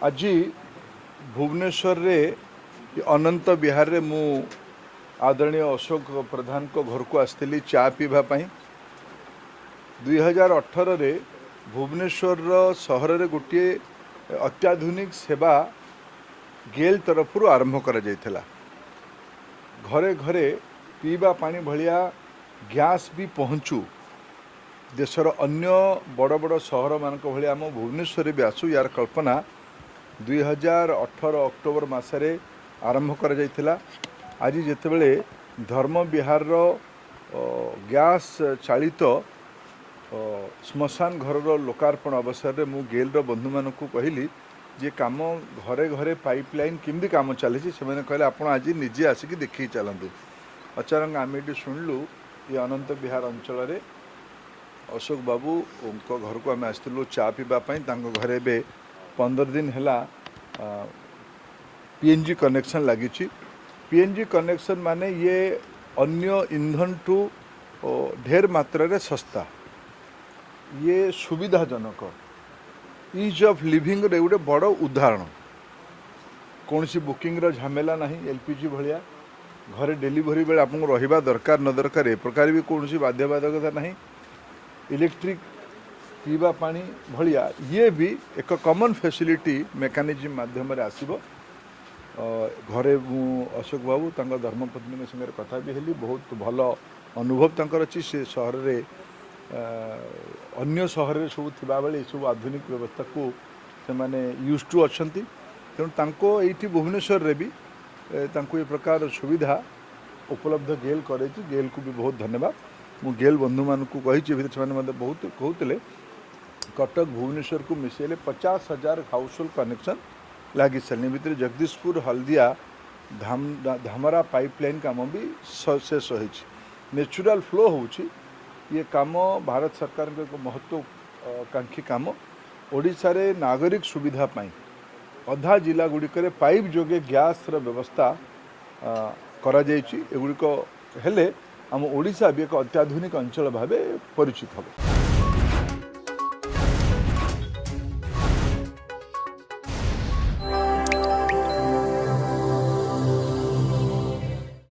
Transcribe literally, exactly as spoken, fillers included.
आज भुवनेश्वर रे अनंत विहार रे मु आदरणीय अशोक प्रधान को घर को आसती चा पीवाई दुई हजार अठर रे भुवनेश्वर सहर रे गोटे अत्याधुनिक सेवा गेल तरफ आरंभ करा जायथिला। घरे घरे पीवा पानी भलिया गैस भी पहुँचू देशर अन्य बड़ बड़ सहर मानक भलिया आम भुवनेश्वर भी आसू यार कल्पना दुई हजार अठर अक्टोबर मसरे आरंभ करा जायथिला। आज जितेबले धर्म विहार गैस चालित श्मशान घर लोकार्पण अवसर में मु गेल बंधु मानक कहली जे काम घरे घरे पाइपलाइन किमती काम चली से कहले आप आज निजे आसिक देखी चलतु। अचानक आम ये शुणिलु ये अनंत विहार अंचल अशोक बाबू घर को आम आसलु चा पीवाई घरे बे पंदर दिन है पीएनजी कनेक्शन लगी। पीएनजी कनेक्शन माने ये अन्य ईंधन टू ढेर मात्रा रे सस्ता, ये सुविधाजनक इज ऑफ लिविंग रे गोटे बड़ उदाहरण। कौन सी बुकिंग रो झमेला नहीं, एलपीजी भलिया घरे डिलीवरी बेले आपको रहिबा दरकार न दरकार ए प्रकार भी कौन सी बाध्यबाधकता नहीं। इलेक्ट्रिक पीवा पानी भलिया ये भी एक कॉमन फैसिलिटी मेकानिज्म माध्यम आसीबो। घरे अशोक बाबू तांका धर्मपत्नी संगे कथा भी हेली, बहुत भल अनुभव तांकर अछि। से शहर रे अन्य शहर रे सब थिबा बेले सब आधुनिक व्यवस्था को से माने यूज टू अछंती। तेणु तांको एठी भुवनेश्वर रे भी तांको ये प्रकार सुविधा उपलब्ध गेल करे। गेल को भी बहुत धन्यवाद। मु गेल बंधु मान को कही मैंने बहुत कहते कटक भुवनेश्वर को मिसेले पचास हजार हाउस होल्ड कनेक्शन लगी सारे भितर जगदीशपुर हल्दिया धाम धामरा पाइपलाइन काम भी शेष हो नेचुरल फ्लो होची। ये काम भारत सरकार के एक महत्वाकांक्षी काम। ओडिशा रे नागरिक सुविधा पाई अधा जिला गुड़िक पाइप जोगे गैस व्यवस्था करा जायछि। एगुड़िक हेले आम ओडिशा भी एक अत्याधुनिक अंचल भाव परिचित हम।